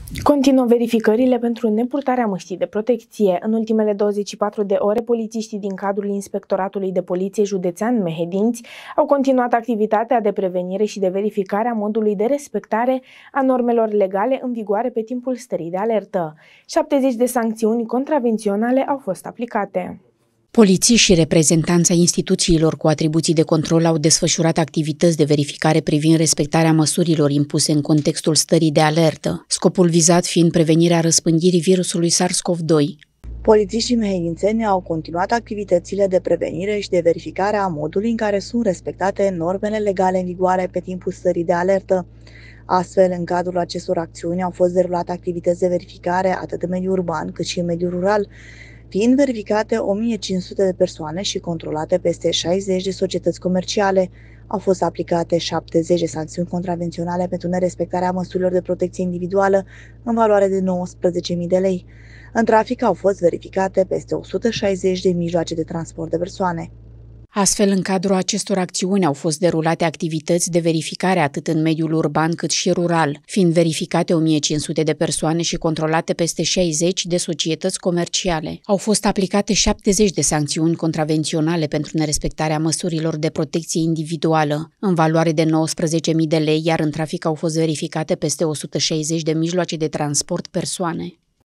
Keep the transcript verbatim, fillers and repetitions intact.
Continuă verificările pentru nepurtarea măștii de protecție. În ultimele douăzeci și patru de ore, polițiștii din cadrul Inspectoratului de Poliție Județean Mehedinți au continuat activitatea de prevenire și de verificare a modului de respectare a normelor legale în vigoare pe timpul stării de alertă. șaptezeci de sancțiuni contravenționale au fost aplicate. Polițiști și reprezentanța instituțiilor cu atribuții de control au desfășurat activități de verificare privind respectarea măsurilor impuse în contextul stării de alertă, scopul vizat fiind prevenirea răspândirii virusului SARS-CoV doi. Polițiștii mehedințeni au continuat activitățile de prevenire și de verificare a modului în care sunt respectate normele legale în vigoare pe timpul stării de alertă. Astfel, în cadrul acestor acțiuni au fost derulate activități de verificare atât în mediul urban cât și în mediul rural, fiind verificate o mie cinci sute de persoane și controlate peste șaizeci de societăți comerciale. Au fost aplicate șaptezeci de sancțiuni contravenționale pentru nerespectarea măsurilor de protecție individuală în valoare de nouăsprezece mii de lei. În trafic au fost verificate peste o sută șaizeci de mijloace de transport de persoane. Astfel, în cadrul acestor acțiuni au fost derulate activități de verificare atât în mediul urban cât și rural, fiind verificate o mie cinci sute de persoane și controlate peste șaizeci de societăți comerciale. Au fost aplicate șaptezeci de sancțiuni contravenționale pentru nerespectarea măsurilor de protecție individuală, în valoare de nouăsprezece mii de lei, iar în trafic au fost verificate peste o sută șaizeci de mijloace de transport persoane.